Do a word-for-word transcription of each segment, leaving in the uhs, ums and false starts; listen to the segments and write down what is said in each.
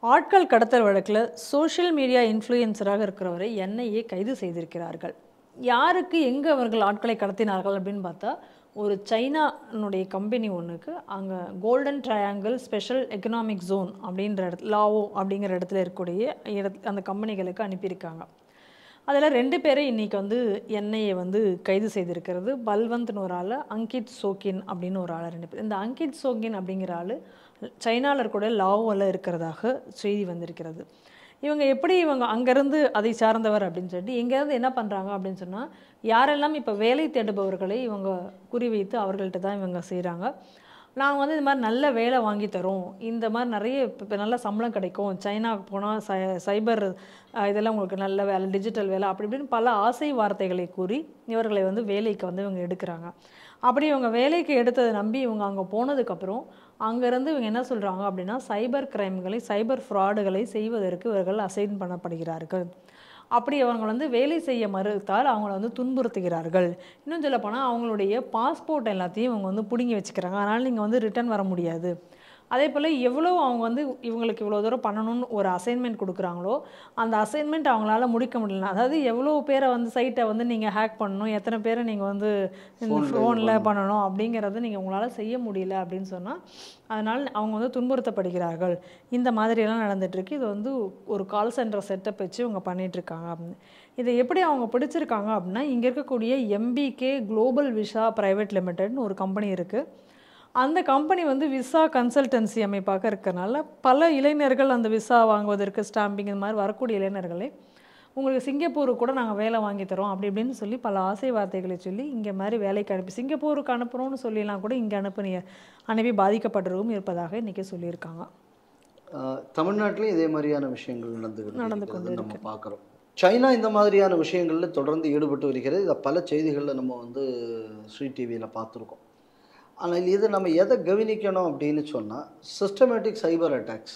ஆட்கள் கடத்தல் வழக்கில் சோஷியல் மீடியா இன்ஃப்ளூயன்சராக இருக்கிறவரை என்ஐஏ கைது செய்திருக்கிறார்கள். யாருக்கு எங்கே அவர்கள் ஆட்களை கடத்தினார்கள் அப்படின்னு பார்த்தா, ஒரு சைனானுடைய கம்பெனி ஒன்றுக்கு அங்கே golden triangle special economic zone அப்படின்ற இடத்துல லாவோ அப்படிங்கிற இடத்துல இருக்கக்கூடிய இடத்து அந்த கம்பெனிகளுக்கு அனுப்பியிருக்காங்க. அதில் ரெண்டு பேரை இன்றைக்கி வந்து என்ஐஏ வந்து கைது செய்திருக்கிறது. பல்வந்த்னு ஒரு ஆள், அங்கித் சோக்கின் அப்படின்னு ஒரு ஆள், ரெண்டு பேர். இந்த அங்கித் சோக்கின் அப்படிங்கிற ஆள் சைனாவில் இருக்கக்கூடிய லாவோவில் இருக்கிறதாக செய்தி வந்திருக்கிறது. இவங்க எப்படி இவங்க அங்கேருந்து அதை சார்ந்தவர் அப்படின்னு சொல்லிட்டு எங்கேருந்து என்ன பண்ணுறாங்க அப்படின்னு சொன்னால், யாரெல்லாம் இப்போ வேலை தேடுபவர்களை இவங்க குறிவைத்து அவர்கள்ட்ட தான் இவங்க செய்கிறாங்க. நாங்கள் வந்து இந்த மாதிரி நல்ல வேலை வாங்கி தரோம், இந்த மாதிரி நிறைய இப்போ நல்ல சம்பளம் கிடைக்கும், சைனாவுக்கு போனால் சை சைபர் இதெல்லாம் உங்களுக்கு நல்ல வேலை, டிஜிட்டல் வேலை, அப்படி இப்படின்னு பல ஆசை வார்த்தைகளை கூறி இவர்களை வந்து வேலைக்கு வந்து இவங்க எடுக்கிறாங்க. அப்படி இவங்க வேலைக்கு எடுத்ததை நம்பி இவங்க அங்கே போனதுக்கப்புறம் அங்கேருந்து இவங்க என்ன சொல்கிறாங்க அப்படின்னா, சைபர் கிரைம்களை சைபர் ஃப்ராடுகளை செய்வதற்கு இவர்கள் அசைன் பண்ணப்படுகிறார்கள். அப்படி அவங்க வந்து வேலை செய்ய மறுத்தால் அவங்கள வந்து துன்புறுத்துகிறார்கள். இன்னும் சொல்லப்போனால் அவங்களுடைய பாஸ்போர்ட் எல்லாத்தையும் இவங்க வந்து பிடுங்கி வச்சுக்கிறாங்க. அதனால் நீங்கள் வந்து ரிட்டர்ன் வர முடியாது. அதே போல் எவ்வளோ அவங்க வந்து இவங்களுக்கு இவ்வளோ தூரம் பண்ணணும்னு ஒரு அசைன்மெண்ட் கொடுக்குறாங்களோ, அந்த அசைன்மெண்ட் அவங்களால முடிக்க முடியல. அதாவது எவ்வளோ பேரை வந்து சைட்டை வந்து நீங்கள் ஹேக் பண்ணணும், எத்தனை பேரை நீங்கள் வந்து இந்த ஃபோனில் பண்ணணும் அப்படிங்கிறத நீங்கள் உங்களால் செய்ய முடியல அப்படின்னு சொன்னால், அதனால் அவங்க வந்து துன்புறுத்தப்படுகிறார்கள். இந்த மாதிரியெல்லாம் நடந்துகிட்ருக்கு. இது வந்து ஒரு கால் சென்டர் செட்டப் வச்சு இவங்க பண்ணிகிட்ருக்காங்க அப்படின்னு. இதை எப்படி அவங்க பிடிச்சிருக்காங்க அப்படின்னா, இங்கே இருக்கக்கூடிய எம்பிகே குளோபல் விசா ப்ரைவேட் லிமிடெட்னு ஒரு கம்பெனி இருக்குது. அந்த கம்பெனி வந்து விசா கன்சல்டன்சி அமைப்பாக இருக்கிறனால பல இளைஞர்கள் அந்த விசா வாங்குவதற்கு ஸ்டாம்பிங் இந்த மாதிரி வரக்கூடிய இளைஞர்களை உங்களுக்கு சிங்கப்பூருக்கு கூட நாங்கள் வேலை வாங்கி தரோம் அப்படி இப்படின்னு சொல்லி பல ஆசை வார்த்தைகளை சொல்லி இங்கே மாதிரி வேலைக்கு அனுப்பி சிங்கப்பூருக்கு அனுப்புகிறோன்னு சொல்லிலாம் கூட இங்கே அனுப்பி அனுப்பி பாதிக்கப்பட்டவரும் இருப்பதாக இன்றைக்கி சொல்லியிருக்காங்க. தமிழ்நாட்டிலையும் இதே மாதிரியான விஷயங்கள் நடந்து நடந்து கொண்டு நம்ம பார்க்குறோம். சைனா இந்த மாதிரியான விஷயங்களில் தொடர்ந்து ஈடுபட்டு வருகிறது. இதை பல செய்திகளில் நம்ம வந்து ஸ்ரீ டிவியில் பார்த்துருக்கோம். ஆனால் இது நம்ம எதை கவனிக்கணும் அப்படின்னு சொன்னால், சிஸ்டமேட்டிக் சைபர் அட்டாக்ஸ்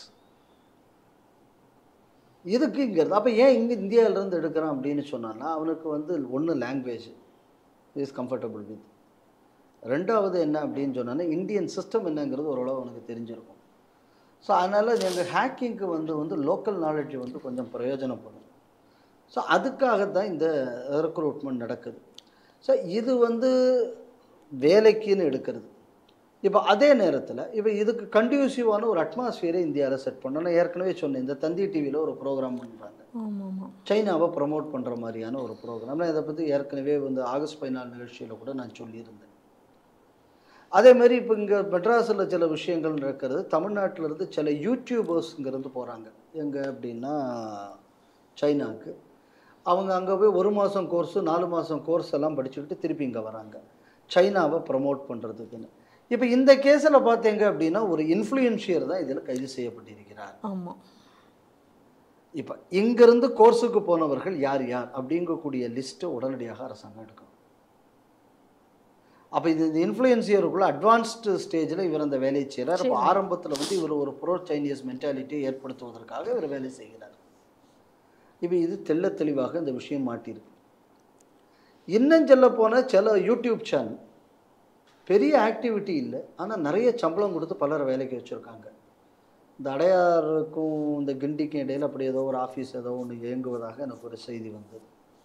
இதுக்கு இங்கே இருக்குது. அப்போ ஏன் இங்கே இந்தியாவிலேருந்து எடுக்கிறான் அப்படின்னு சொன்னான்னா, அவனுக்கு வந்து ஒன்று லாங்குவேஜ் இஸ் கம்ஃபர்டபுள் வித், ரெண்டாவது என்ன அப்படின்னு சொன்னான்னா இந்தியன் சிஸ்டம் என்னங்கிறது ஓரளவு அவனுக்கு தெரிஞ்சிருக்கும். ஸோ அதனால் எங்கள் ஹேக்கிங்க்கு வந்து வந்து லோக்கல் நாலேஜ் வந்து கொஞ்சம் பிரயோஜனப்படும். ஸோ அதுக்காகத்தான் இந்த ரெக்ரூட்மெண்ட் நடக்குது. ஸோ இது வந்து வேலைக்குன்னு எடுக்கிறது. இப்போ அதே நேரத்தில் இப்போ இதுக்கு கண்டியூசிவான ஒரு அட்மாஸ்பியரை இந்தியாவில் செட் பண்ணணும். நான் ஏற்கனவே சொன்னேன், இந்த தந்தி டிவியில் ஒரு ப்ரோக்ராம் பண்ணுறாங்க, சைனாவை ப்ரமோட் பண்ணுற மாதிரியான ஒரு ப்ரோக்ராம். நான் இதை பற்றி ஏற்கனவே வந்து ஆகஸ்ட் பதினாலு நிகழ்ச்சியில் கூட நான் சொல்லியிருந்தேன். அதேமாதிரி இப்போ இங்கே மெட்ராஸில் சில விஷயங்கள் நடக்கிறது. தமிழ்நாட்டிலேருந்து சில யூடியூபர்ஸ் இங்கேருந்து போகிறாங்க எங்கே அப்படின்னா சைனாவுக்கு. அவங்க அங்கே போய் ஒரு மாதம் கோர்ஸு நாலு மாதம் கோர்ஸ் எல்லாம் படிச்சுக்கிட்டு திருப்பி இங்கே வராங்க சைனாவை ப்ரமோட் பண்ணுறதுக்குன்னு. இப்போ இந்த கேஸில் பார்த்தீங்க அப்படின்னா ஒரு இன்ஃப்ளூயன்ஷியர் தான் இதில் கைது செய்யப்பட்டிருக்கிறார். ஆமாம். இப்போ இங்கேருந்து கோர்ஸுக்கு போனவர்கள் யார் யார் அப்படிங்கக்கூடிய லிஸ்ட்டை உடனடியாக அரசாங்கம் எடுக்கணும். அப்போ இது இந்த இன்ஃப்ளூயன்சியருக்குள்ள அட்வான்ஸ்டு ஸ்டேஜில் இவர் அந்த வேலையை செய்கிறார். இப்போ ஆரம்பத்தில் வந்து இவர் ஒரு ப்ரோ சைனீஸ் மென்டாலிட்டியை ஏற்படுத்துவதற்காக இவர் வேலை செய்கிறார். இப்போ இது தெள்ள தெளிவாக இந்த விஷயம் மாட்டியிருக்கு. இன்னும் சொல்ல போன சில யூடியூப் சேனல் பெரிய ஆக்டிவிட்டி இல்லை, ஆனால் நிறைய சம்பளம் கொடுத்து பலரை வேலைக்கு வச்சுருக்காங்க. இந்த அடையாருக்கும் இந்த கிண்டிக்கும் இடையில் அப்படி ஏதோ ஒரு ஆஃபீஸ் ஏதோ ஒன்று இயங்குவதாக எனக்கு ஒரு செய்தி வந்தது.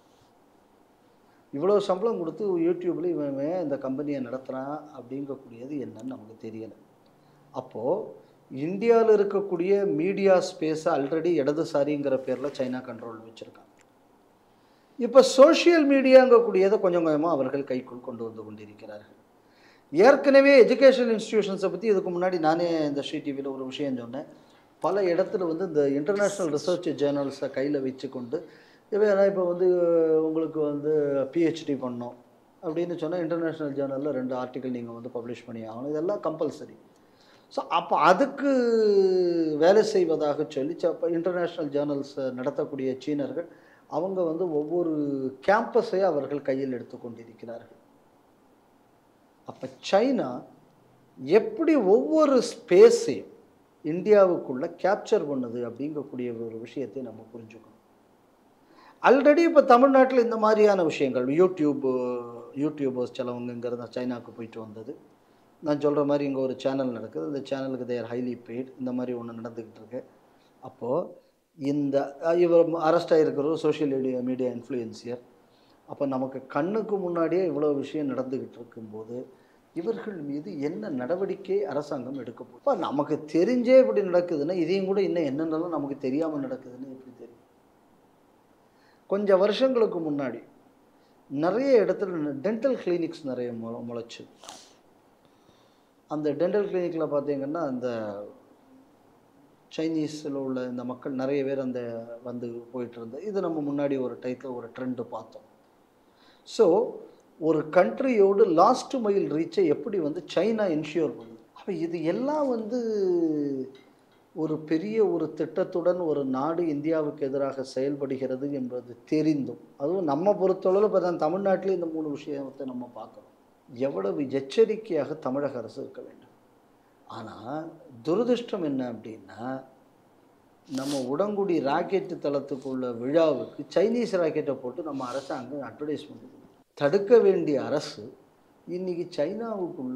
இவ்வளோ சம்பளம் கொடுத்து யூடியூப்பில் இவன் இந்த கம்பெனியை நடத்துகிறான் அப்படிங்கக்கூடியது என்னன்னு நமக்கு தெரியலை. அப்போது இந்தியாவில் இருக்கக்கூடிய மீடியா ஸ்பேஸை ஆல்ரெடி இடதுசாரிங்கிற பேரில் சைனா கண்ட்ரோல் வச்சுருக்காங்க. இப்போ சோஷியல் மீடியாங்கக்கூடியதை கொஞ்சம் கொஞ்சமாக அவர்கள் கைக்குள் கொண்டு வந்து கொண்டிருக்கிறார்கள். ஏற்கனவே எஜுகேஷன் இன்ஸ்டிடியூஷன்ஸை பற்றி இதுக்கு முன்னாடி நானே இந்த ஸ்ரீ டிவியில் ஒரு விஷயம் சொன்னேன். பல இடத்துல வந்து இந்த இன்டர்நேஷ்னல் ரிசர்ச் ஜேர்னல்ஸை கையில் வச்சு கொண்டு இவன் இப்போ வந்து உங்களுக்கு வந்து பிஹெச்டி பண்ணோம் அப்படின்னு சொன்னால் இன்டர்நேஷ்னல் ஜேர்னலில் ரெண்டு ஆர்டிக்கல் நீங்கள் வந்து பப்ளிஷ் பண்ணி ஆகணும், இதெல்லாம் கம்பல்சரி. ஸோ அப்போ அதுக்கு வேலை செய்வதாக சொல்லி அப்போ இன்டர்நேஷ்னல் ஜேர்னல்ஸ் நடத்தக்கூடிய சீனர்கள் அவங்க வந்து ஒவ்வொரு கேம்பஸையும் அவர்கள் கையில் எடுத்து கொண்டிருக்கிறார்கள். அப்போ சைனா எப்படி ஒவ்வொரு ஸ்பேஸையும் இந்தியாவுக்குள்ளே கேப்சர் பண்ணுது அப்படிங்கக்கூடிய ஒரு விஷயத்தை நம்ம புரிஞ்சுக்கணும். ஆல்ரெடி இப்போ தமிழ்நாட்டில் இந்த மாதிரியான விஷயங்கள் யூடியூப் யூடியூபர்ஸ் சிலவங்க இங்கேருந்து சைனாவுக்கு போயிட்டு வந்தது. நான் சொல்கிற மாதிரி இங்கே ஒரு சேனல் நடக்குது, இந்த சேனலுக்கு தேர் ஹைலி பெய்ட், இந்த மாதிரி ஒன்று நடந்துக்கிட்டு இருக்கு. அப்போது இந்த இவர் அரெஸ்ட் ஆகிருக்கிறவர் சோஷியல் மீடியா மீடியா இன்ஃப்ளூயன்சியர். அப்போ நமக்கு கண்ணுக்கு முன்னாடியே இவ்வளோ விஷயம் நடந்துக்கிட்டு இருக்கும்போது இவர்கள் மீது என்ன நடவடிக்கை அரசாங்கம் எடுக்க போகுது? இப்போ நமக்கு தெரிஞ்சே இப்படி நடக்குதுன்னா இதையும் கூட இன்னும் என்னென்னலாம் நமக்கு தெரியாமல் நடக்குதுன்னு எப்படி தெரியும்? கொஞ்சம் வருஷங்களுக்கு முன்னாடி நிறைய இடத்துல டென்டல் கிளினிக்ஸ் நிறைய மு முளைச்சு அந்த டென்டல் கிளினிக்கில் பார்த்தீங்கன்னா அந்த சைனீஸில் உள்ள இந்த மக்கள் நிறைய பேர் அந்த வந்து போயிட்டு இருந்தது. இது நம்ம முன்னாடி ஒரு டைத்தில் ஒரு ட்ரெண்டு பார்த்தோம். ஸோ ஒரு கண்ட்ரியோடு லாஸ்ட் மைல் ரீச்சை எப்படி வந்து சைனா இன்ஷியோர் பண்ணுது? அப்போ இது எல்லாம் வந்து ஒரு பெரிய ஒரு திட்டத்துடன் ஒரு நாடு இந்தியாவுக்கு எதிராக செயல்படுகிறது என்பது தெரிந்தும், அதுவும் நம்ம பொறுத்தளவில் இப்போ தான் தமிழ்நாட்டிலே இந்த மூணு விஷயத்தை நம்ம பார்க்குறோம். எவ்வளவு எச்சரிக்கையாக தமிழக அரசு இருக்க வேண்டும். ஆனால் துரதிருஷ்டம் என்ன அப்படின்னா, நம்ம உடங்குடி ராக்கெட்டு தளத்துக்குள்ள விழாவுக்கு சைனீஸ் ராக்கெட்டை போட்டு நம்ம அரசாங்கம் அட்வர்டைஸ்மெண்ட் தடுக்க வேண்டிய அரசு இன்றைக்கி சைனாவுக்குள்ள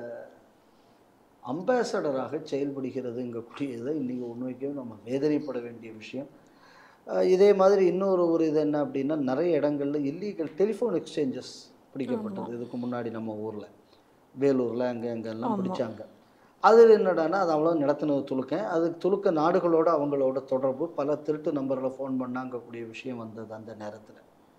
அம்பாசடராக செயல்படுகிறதுங்கக்கூடியதை இன்றைக்கி உண்மைக்கே நம்ம வேதனைப்பட வேண்டிய விஷயம். இதே மாதிரி இன்னொரு ஒரு இது என்ன அப்படின்னா, நிறைய இடங்களில் இல்லீகல் டெலிஃபோன் எக்ஸ்சேஞ்சஸ் பிடிக்கப்பட்டது. இதுக்கு முன்னாடி நம்ம ஊரில் வேலூரில் அங்கே அங்கெல்லாம் பிடிச்சாங்க. அதில் என்னடானா அது அவ்வளோ நடத்தின துளுக்க அது துளுக்க நாடுகளோட அவங்களோட தொடர்பு பல திருட்டு நம்பர்களை ஃபோன் பண்ணாங்கக்கூடிய விஷயம் வந்தது அந்த நேரத்தில்.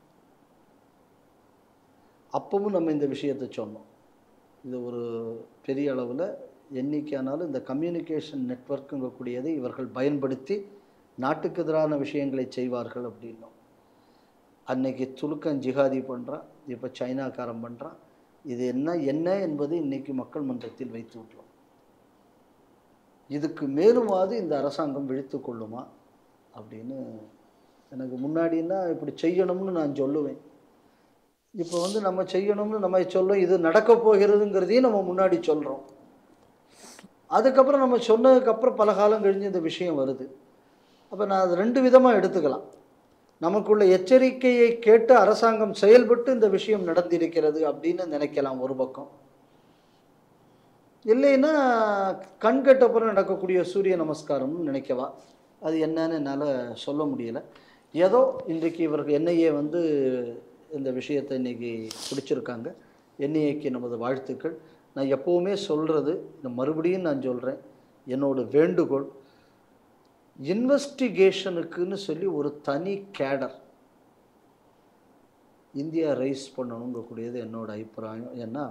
அப்பவும் நம்ம இந்த விஷயத்தை சொன்னோம். இது ஒரு பெரிய அளவில் எண்ணிக்கையானாலும் இந்த கம்யூனிகேஷன் நெட்வொர்க்குங்கக்கூடியதை இவர்கள் பயன்படுத்தி நாட்டுக்கு எதிரான விஷயங்களை செய்வார்கள் அப்படின்னோம். அன்னைக்கு துலுக்கன் ஜிஹாதி பண்ணுறான், இப்போ சைனாக்காரன் பண்ணுறான். இது என்ன என்ன என்பது இன்றைக்கி மக்கள் மன்றத்தில் வைத்து விட்டோம். இதுக்கு மேலுமாவது இந்த அரசாங்கம் விழித்து கொள்ளுமா அப்படின்னு எனக்கு முன்னாடின்னா இப்படி செய்யணும்னு நான் சொல்லுவேன். இப்போ வந்து நம்ம செய்யணும்னு நம்ம சொல்லும், இது நடக்க போகிறதுங்கிறதையும் நம்ம முன்னாடி சொல்கிறோம். அதுக்கப்புறம் நம்ம சொன்னதுக்கப்புறம் பல காலம் கழிஞ்சு இந்த விஷயம் வருது. அப்போ நான் அது ரெண்டு விதமாக எடுத்துக்கலாம். நமக்குள்ள எச்சரிக்கையை கேட்டு அரசாங்கம் செயல்பட்டு இந்த விஷயம் நடந்திருக்கிறது அப்படின்னு நினைக்கலாம் ஒரு பக்கம். இல்லைன்னா கண்கட்டப்புறம் நடக்கக்கூடிய சூரிய நமஸ்காரம்னு நினைக்கவா? அது என்னன்னு என்னால் சொல்ல முடியலை. ஏதோ இன்றைக்கு இவர்கள் என்ஐஏ வந்து இந்த விஷயத்தை இன்றைக்கி பிடிச்சிருக்காங்க. என்ஐஏக்கு நமது வாழ்த்துக்கள். நான் எப்போவுமே சொல்கிறது, இந்த மறுபடியும் நான் சொல்கிறேன், என்னோட வேண்டுகோள், இன்வெஸ்டிகேஷனுக்குன்னு சொல்லி ஒரு தனி கேடர் இந்தியா ரைஸ் பண்ணணுங்கக்கூடியது என்னோட அபிப்பிராயம். ஏன்னா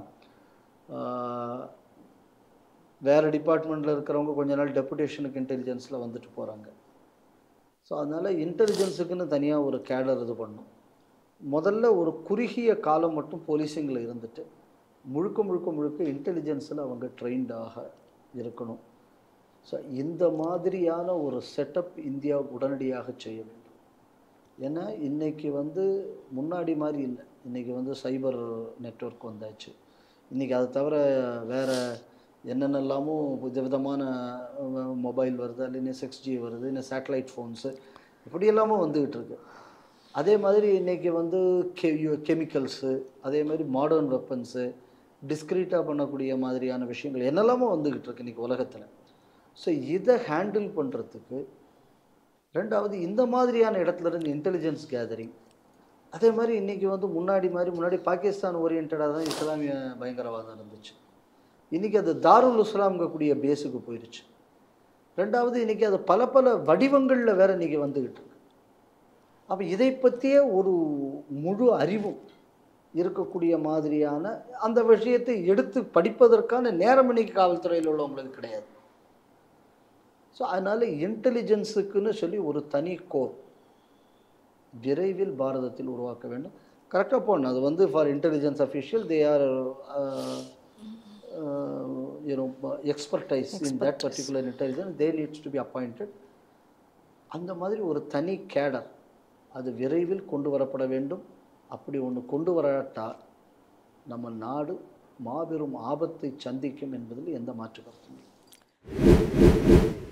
வேறு டிபார்ட்மெண்ட்டில் இருக்கிறவங்க கொஞ்ச நாள் டெபுடேஷனுக்கு இன்டெலிஜென்ஸில் வந்துட்டு போகிறாங்க. ஸோ அதனால் இன்டெலிஜென்ஸுக்குன்னு தனியாக ஒரு கேடர் இது பண்ணணும். முதல்ல ஒரு குறுகிய காலம் மட்டும் போலீஸிங்கில் இருந்துட்டு முழுக்க முழுக்க முழுக்க இன்டெலிஜென்ஸில் அவங்க ட்ரெயின்டாக இருக்கணும். ஸோ இந்த மாதிரியான ஒரு செட்டப் இந்தியா உடனடியாக செய்ய வேண்டும். ஏன்னா இன்றைக்கி வந்து முன்னாடி மாதிரி இல்லை. இன்றைக்கி வந்து சைபர் நெட்வொர்க் வந்தாச்சு. இன்றைக்கி அதை தவிர வேறு என்னென்னலாமோ விதவிதமான மொபைல் வருது, இல்லைன்னா சிக்ஸ் ஜி வருது, இன்னும் சேட்டலைட் ஃபோன்ஸு இப்படி எல்லாமும் வந்துக்கிட்டு இருக்கு. அதே மாதிரி இன்றைக்கி வந்து கெ கெமிக்கல்ஸு அதே மாதிரி மாடர்ன் வெப்பன்ஸு டிஸ்க்ரீட்டாக பண்ணக்கூடிய மாதிரியான விஷயங்கள் என்னெல்லாமோ வந்துக்கிட்டு இருக்கு இன்றைக்கி உலகத்தில். ஸோ இதை ஹேண்டில் பண்ணுறதுக்கு ரெண்டாவது இந்த மாதிரியான இடத்துல இருந்து இன்டெலிஜென்ஸ் கேதரிங். அதே மாதிரி இன்றைக்கி வந்து முன்னாடி மாதிரி முன்னாடி பாகிஸ்தான் ஓரியன்டாக தான் இஸ்லாமிய பயங்கரவாதம் இருந்துச்சு. இன்றைக்கி அது தாருல் இஸ்லாம்கக்கூடிய பேஸுக்கு போயிடுச்சு. ரெண்டாவது இன்றைக்கி அது பல பல வடிவங்களில் வேறு இன்றைக்கி வந்துக்கிட்டு இருக்கு. அப்போ இதை பற்றிய ஒரு முழு அறிவும் இருக்கக்கூடிய மாதிரியான அந்த விஷயத்தை எடுத்து படிப்பதற்கான நேரம் இன்னைக்கு காவல்துறையில் உள்ளவங்களுக்கு கிடையாது. ஸோ அதனால் இன்டெலிஜென்ஸுக்குன்னு சொல்லி ஒரு தனி கோர் விரைவில் பாரதத்தில் உருவாக்க வேண்டும். கரெக்டாக போடணும். அது வந்து for intelligence official they are you know expertise in that particular intelligence they needs to be appointed. அந்த மாதிரி ஒரு தனி கேடர் அது விரைவில் கொண்டு வரப்பட வேண்டும். அப்படி ஒன்று கொண்டு வராட்டா நம்ம நாடு மாபெரும் ஆபத்தை சந்திக்கும் என்பதில் எந்த மாற்று கருத்தும் இல்லை.